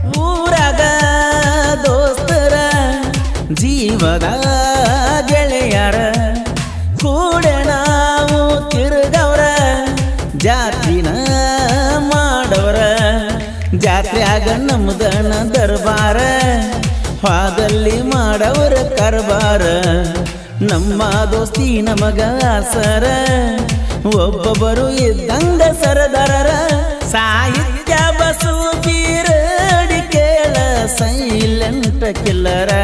ಊರಾಗ ದೋಸ್ತರ ಜೀವದ ಗೆಳೆಯರ ಕೂಡ ನಾವು ತಿರುಗವ್ರ ಜಾತ್ರಿನ ಮಾಡವ್ರ ಜಾತ್ರೆಯಾಗ ನಮ್ದನ ದರ್ಬಾರ ಹಾದಲ್ಲಿ ಮಾಡವ್ರ ಕರ್ಬಾರ ನಮ್ಮ ದೋಸ್ತಿ ನಮಗ ಸರ ಒಬ್ಬೊಬ್ಬರು ಇದ್ದಂಗ ಸರದಾರರ ಸಾಹಿತ್ಯ ಬಸು ಬೀರಡಿ ಕೇಳ ಸೈಲೆಂಟ್ ಕಿಲ್ಲರ